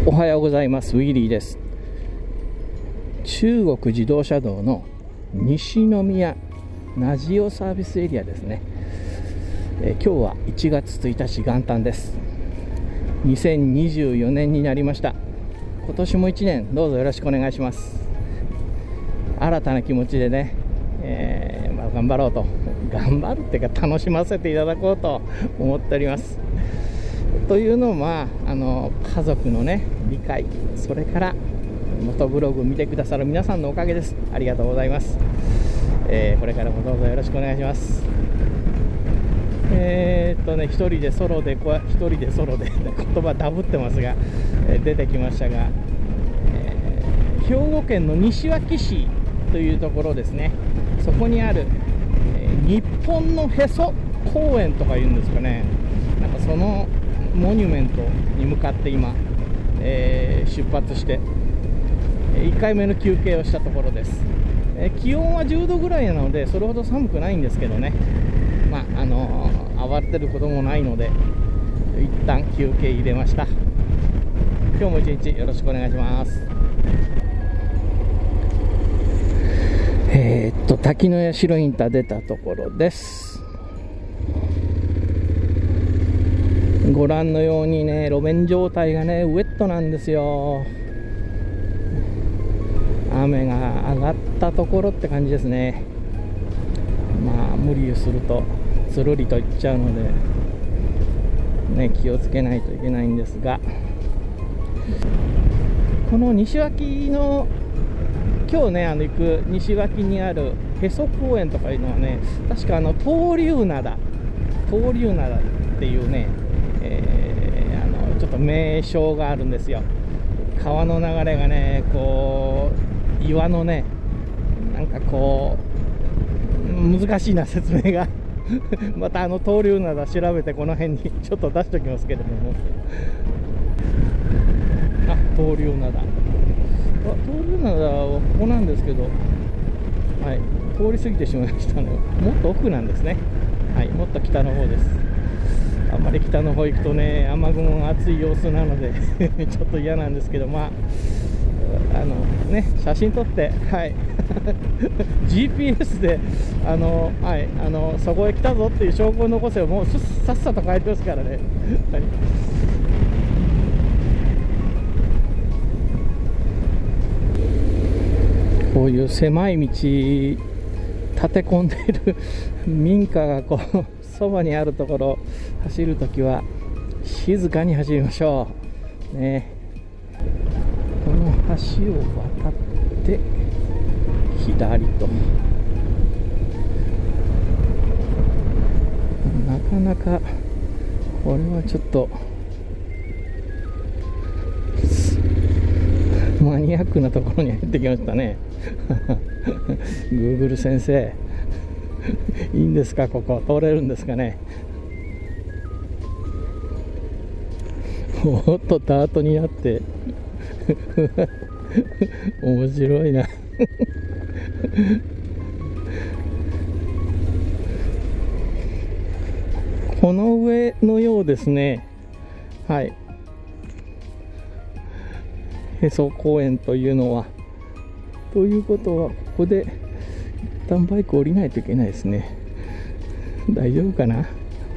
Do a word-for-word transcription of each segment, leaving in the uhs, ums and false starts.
おはようございます。ウィリーです。中国自動車道の西宮名塩サービスエリアですね。えー、今日はいちがつついたち元旦です。にせんにじゅうよねんになりました。今年もいちねんどうぞよろしくお願いします。新たな気持ちでね、えーまあ、頑張ろうと頑張るっていうか楽しませていただこうと思っております。というのは、あの家族のね理解、それから元ブログ見てくださる皆さんのおかげです。ありがとうございます。えー、これからもどうぞよろしくお願いします。えー、っとね一人でソロで一人でソロで言葉ダブってますが、えー、出てきましたが、えー、兵庫県の西脇市というところですね。そこにある、えー、日本のへそ公園とかいうんですかね。なんかそのモニュメントに向かって今、えー、出発していっかいめの休憩をしたところです。えー、気温はじゅうどぐらいなのでそれほど寒くないんですけどね、まああのー、慌てることもないので一旦休憩入れました。今日も一日よろしくお願いします。えー、っと滝の社インター出たところです。ご覧のようにね、路面状態がねウェットなんですよ。雨が上がったところって感じですね。まあ無理をするとつるりといっちゃうのでね、気をつけないといけないんですが、この西脇の今日ねあの行く西脇にあるへそ公園とかいうのはね、確かあの闘竜灘闘竜灘っていうね、えー、あのちょっと名称があるんですよ。川の流れがねこう岩のねなんかこう難しいな説明がまたあの闘竜灘調べてこの辺にちょっと出しておきますけれども、あ闘竜灘闘竜灘はここなんですけど、はい、通り過ぎてしまいましたね。もっと奥なんですね。はい、もっと北の方です。あんまり北の方行くとね雨雲が熱い様子なのでちょっと嫌なんですけど、まああのね写真撮ってはい ジーピーエス であの、はい、あのそこへ来たぞっていう証拠を残せばもうさっさと帰りますからね、はい。こういう狭い道立て込んでいる民家がこうそばにあるところ走るときは静かに走りましょうね。この橋を渡って左と、なかなかこれはちょっとマニアックなところに入ってきましたねGoogle 先生いいんですか、ここ通れるんですかね。おっとダートになって面白いなこの上のようですね。はい、へそ公園というのは、ということはここで一旦バイク降りないといけないですね。大丈夫かな。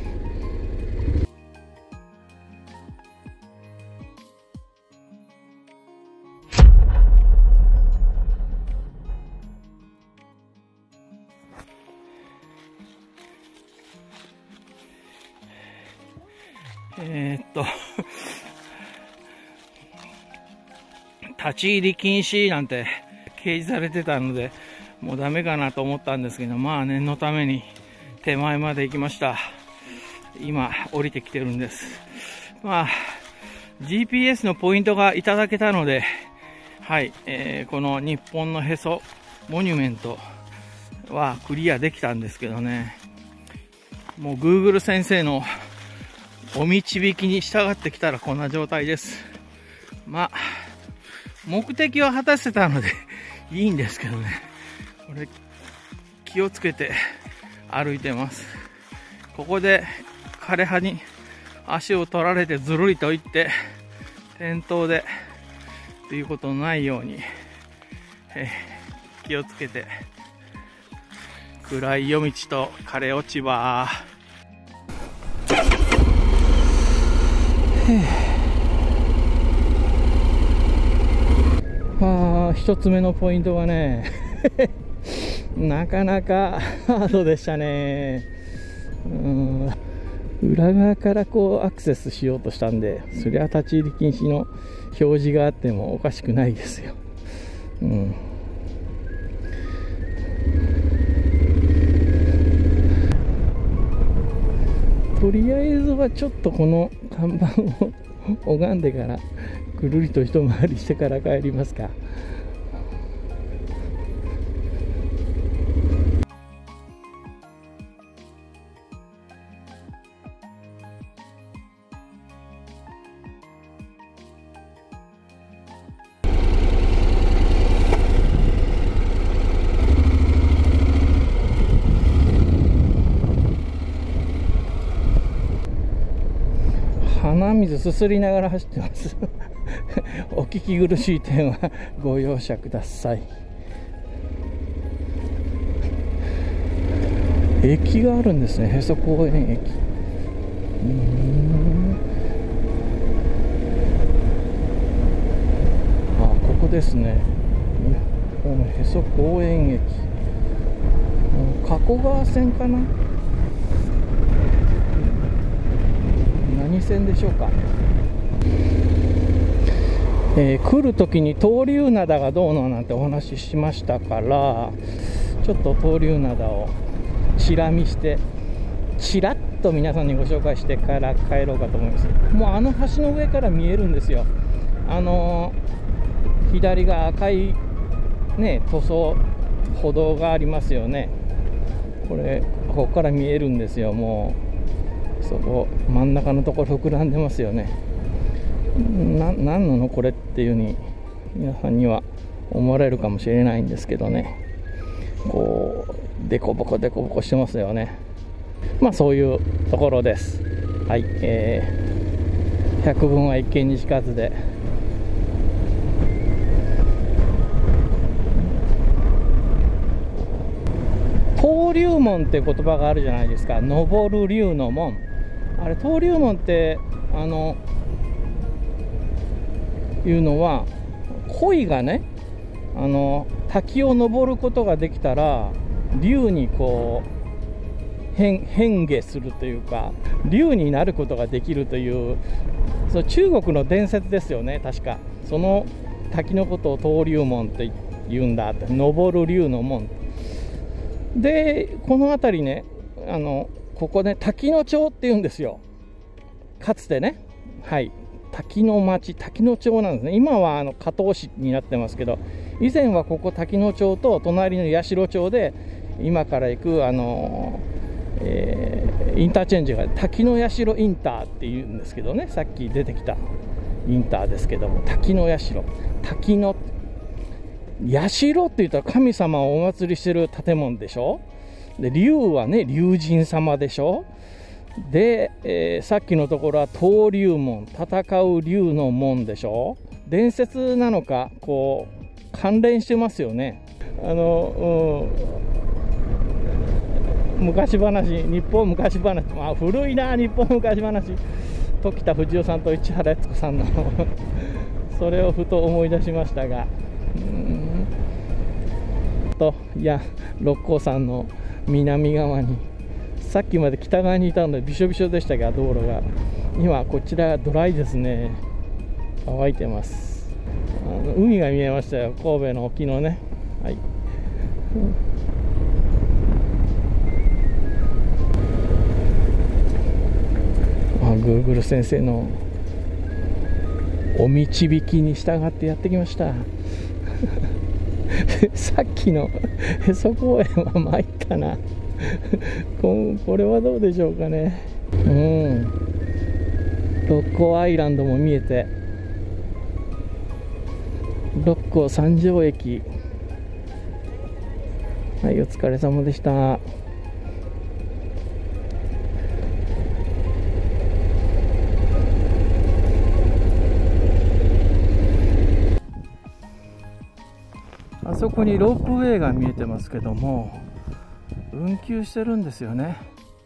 えー、っと立ち入り禁止なんて掲示されてたのでもうダメかなと思ったんですけど、まあ念のために手前まで行きました。今降りてきてるんです。まあ ジーピーエス のポイントがいただけたので、はい、えー、この日本のへそモニュメントはクリアできたんですけどね、もう Google 先生のお導きに従ってきたらこんな状態です。まあ目的は果たせたのでいいんですけどね、これ気をつけて歩いてます。ここで枯れ葉に足を取られてずるりといって転倒でということのないように、えー、気をつけて。暗い夜道と枯れ落ち葉。はあ、一つ目のポイントはねなかなかハードでしたね。うん、裏側からこうアクセスしようとしたんで、そりゃ立ち入り禁止の表示があってもおかしくないですよ。うん、とりあえずはちょっとこの看板を拝んでからぐるりと一回りしてから帰りますか。鼻水すすりながら走ってますお聞き苦しい点はご容赦ください。駅があるんですね、へそ公園駅。うーん、あ、ここですね、このへそ公園駅、加古川線かな、何線でしょうか。えー、来るときに闘竜灘がどうのなんてお話ししましたから、ちょっと闘竜灘をチラ見してチラッと皆さんにご紹介してから帰ろうかと思います。もうあの橋の上から見えるんですよ。あのー、左が赤いね塗装歩道がありますよね。これここから見えるんですよ。もうそこ真ん中のところ膨らんでますよね。な何なのこれっていう風に皆さんには思われるかもしれないんですけどね、こうデコボコデコボコしてますよね。まあそういうところです。はい、えー、百聞は一見にしかずで、登竜門っていう言葉があるじゃないですか。登る竜の門、あれ登竜門ってあのいうのは、鯉がね、あの滝を登ることができたら竜にこう変変化するというか、竜になることができるという、その中国の伝説ですよね。確かその滝のことを登竜門って言うんだって、登る竜の門で、この辺りね、あのここね滝野町っていうんですよ、かつてね。はい、滝の町、滝野町なんですね。今はあの加東市になってますけど、以前はここ滝野町と隣の八代町で、今から行くあの、えー、インターチェンジが滝野八代インターっていうんですけどね、さっき出てきたインターですけども、滝野八代、滝野八代って言ったら神様をお祭りしてる建物でしょ。で竜はね竜神様でしょ。で、えー、さっきのところは登竜門、戦う竜の門でしょ。伝説なのかこう関連してますよね。あの、うん、昔話、日本昔話、まあ、古いな日本昔話、時田藤夫さんと市原悦子さんのそれをふと思い出しましたが、うんといや六甲山の南側に、さっきまで北側にいたのでびしょびしょでしたが、道路が今こちらドライですね。乾いてます。あの海が見えましたよ、神戸の沖のね。はい、あ、グーグル先生のお導きに従ってやってきましたさっきのへそ公園は参ったなこ, これはどうでしょうかね。うん、六甲アイランドも見えて、六甲三条駅、はい、お疲れ様でした。 そこにロープウェイが見えてますけども、運休してるんですよね。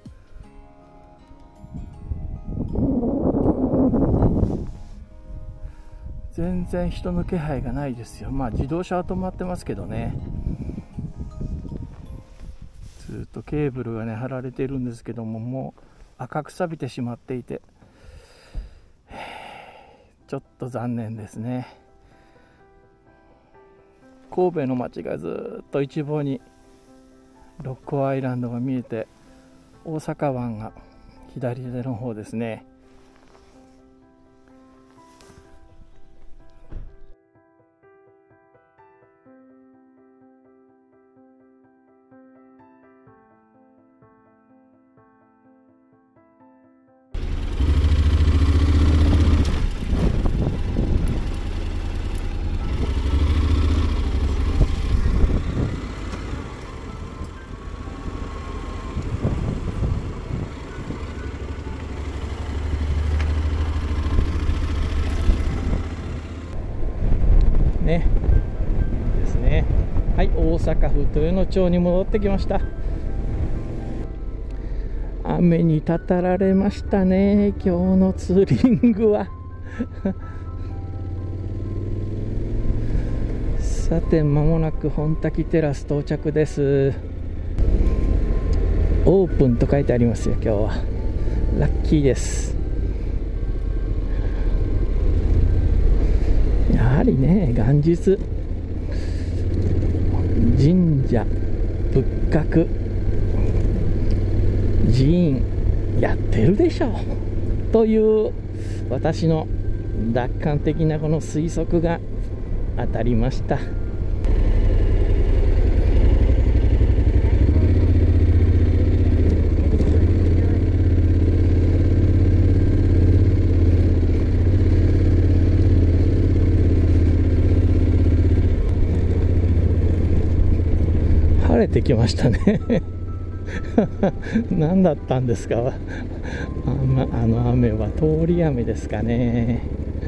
全然人の気配がないですよ。まあ自動車は止まってますけどね。ずっとケーブルがね張られているんですけども、もう赤く錆びてしまっていて、ちょっと残念ですね。神戸の街がずっと一望に六甲アイランドが見えて、大阪湾が左手の方ですね。ね、いいですね。はい、大阪府豊能町に戻ってきました。雨にたたられましたね、今日のツーリングは。さて、間もなく本滝テラス到着です。オープンと書いてありますよ、今日は。ラッキーです。やはりね、元日神社仏閣寺院やってるでしょうという私の楽観的なこの推測が当たりました。晴れてきましたね。何だったんですか、あの雨は。通り雨ですかね。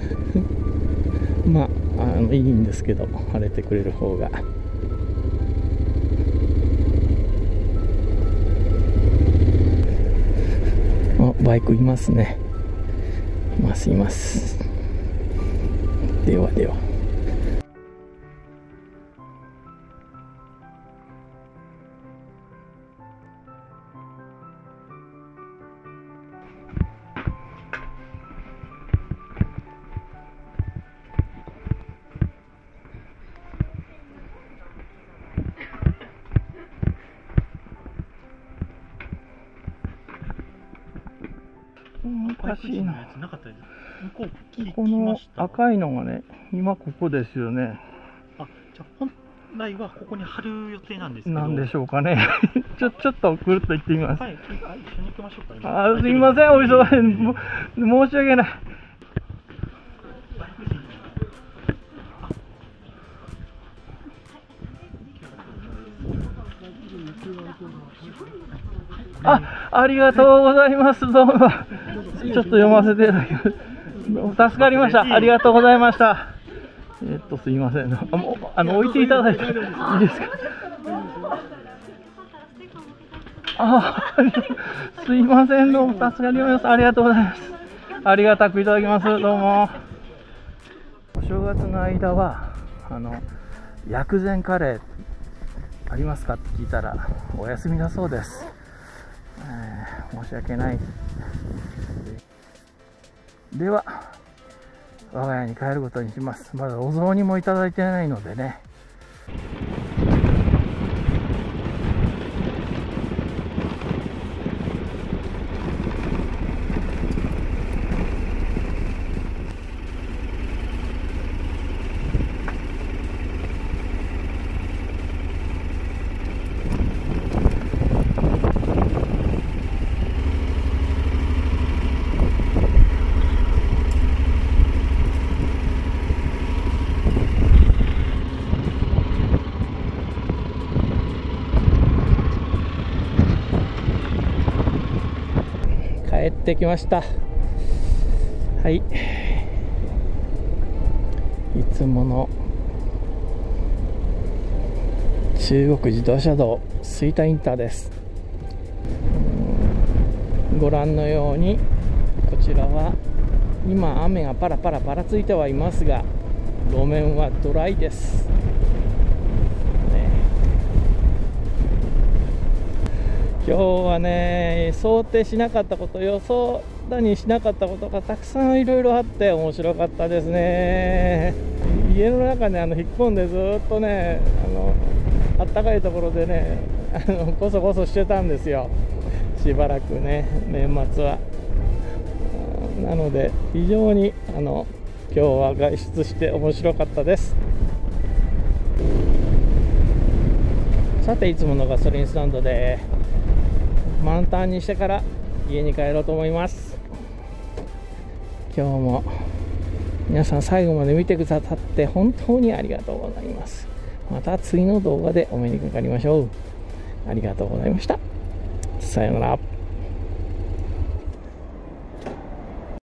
まあ、あのいいんですけど、晴れてくれる方が。あ、バイクいますね。いますいます。ではでは。おかしいな。この赤いのがね、今ここですよね。 あ、じゃあ本来はここに貼る予定なんですけど。 なんでしょうかね。ちょちょっとくるっと行ってみます。 はい、一緒に行きましょうか。 あ、すみません、お忙しい、申し訳ない。あ、ありがとうございます。どうも。ちょっと読ませていただきます。助かりました。ありがとうございました。えっと、すいません。あ、もう、あの、置いていただいていいですか。あ、すいません。どうも、助かります。ありがとうございます。ありがたくいただきます。どうも。お正月の間は、あの、薬膳カレーありますかって聞いたら、お休みだそうです。えー、申し訳ない。では、我が家に帰ることにします。まだお雑煮もいただいてないのでね。帰ってきました。はい、いつもの中国自動車道吹田インターです。ご覧のようにこちらは今雨がパラパラパラついてはいますが、路面はドライです、ね、今日はね、想定しなかったこと、予想だにしなかったことがたくさんいろいろあって面白かったですね。家の中にあの引っ込んでずっとね、あのあったかいところでね、あのこそこそしてたんですよ、しばらくね、年末は。なので非常にあの今日は外出して面白かったです。さて、いつものガソリンスタンドで満タンにしてから家に帰ろうと思います。今日も皆さん最後まで見てくださって本当にありがとうございます。また次の動画でお目にかかりましょう。ありがとうございました。さようなら。